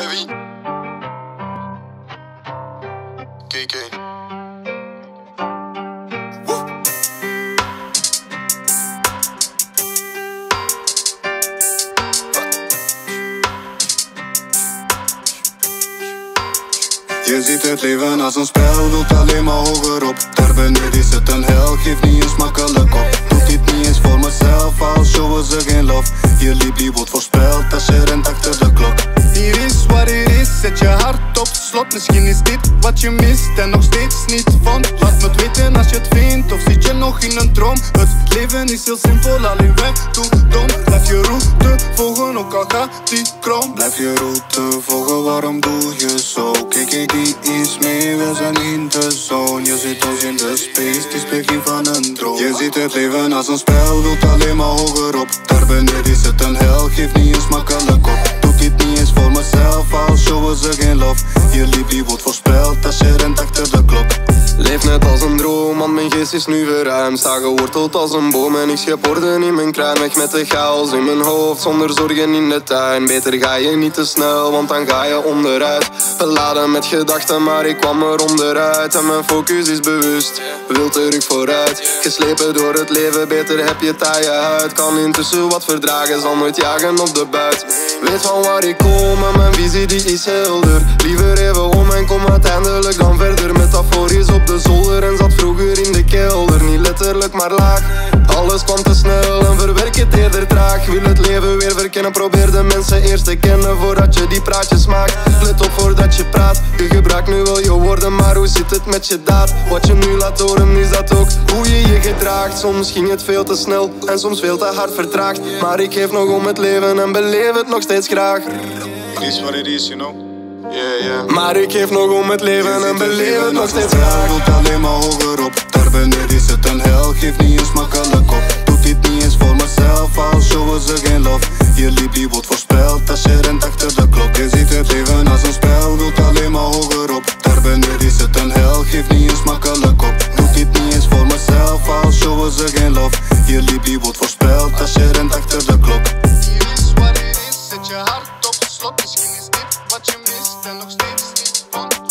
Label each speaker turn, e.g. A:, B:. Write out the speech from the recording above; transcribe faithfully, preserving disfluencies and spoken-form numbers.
A: Heavy K K
B: Je ziet het leven als een spel, wilt alleen maar hoger op. Daar beneden is het een hel, geef niet eens makkelijk op. Doe dit niet eens voor mezelf, al showen ze geen love. Je liefde wordt voorspeld als je rent achter de klok. Hier is wat hier is, zet je hart op slot. Misschien is dit wat je mist en nog steeds niet vond. Laat me het weten als je het vindt, of zit je nog in een droom. Het leven is heel simpel, alleen weg toe dom. Blijf je route volgen, ook al gaat die krom. Blijf je route volgen, waarom doe je zo? Kijk, kijk, die is mee, we zijn in de zone. Je zit ons in de space, het is begin van een droom. Je ziet het leven als een spel, wilt alleen maar hoger op. Daar beneden is het een hel, geef niet eens makkelijk op. Doe dit niet eens voor mezelf, al showen ze geen love. Je liefde wordt voorspeld als je rent achter de klok.
C: Leef net als een droom, want mijn geest is nu verruimd. Sta geworteld als een boom en ik schep orden in mijn kruin. Weg met de chaos in mijn hoofd, zonder zorgen in de tuin. Beter ga je niet te snel, want dan ga je onderuit. Beladen met gedachten, maar ik kwam er onderuit. En mijn focus is bewust, wil terug vooruit. Geslepen door het leven, beter heb je taaie huid. Kan intussen wat verdragen, zal nooit jagen op de buit. Weet van waar ik kom en mijn visie die is helder. Liever even om en kom uiteindelijk dan verder. Metaforisch op de zolder en zat vroeger in de kelder. Niet letterlijk maar laag, alles kwam te snel en verwerk het eerder traag. Wil het leven weer verkennen, probeer de mensen eerst te kennen voordat je die praatjes maakt. Let op voordat je praat, je gebruikt nu wel je woorden, maar hoe zit het met je daad? Wat je nu laat horen is dat ook hoe je je gedraagt. Soms ging het veel te snel en soms veel te hard vertraagd. Maar ik geef nog om het leven en beleef het nog steeds graag.
A: It is what it is, you know.
C: Yeah, yeah. Maar ik geef nog om het leven en beleef het nog steeds graag.
B: Je wilt alleen maar hoger op. Daar beneden is het een hel, geef niet eens makkelijk op. Doe dit niet eens voor mezelf, al showen ze geen love. Je liefde wordt voorspeld als je rent achter de klok. Je ziet het leven als een spel, wilt alleen maar hoger op. Daar beneden is het een hel, geef niet eens makkelijk op. Doe dit niet eens voor mezelf, al showen ze geen love. Je liefde wordt voorspeld als je rent achter de klok.
A: Hier is wat het is, zet je hart op slot. Misschien is dit wat je mist en nog steeds niet vond.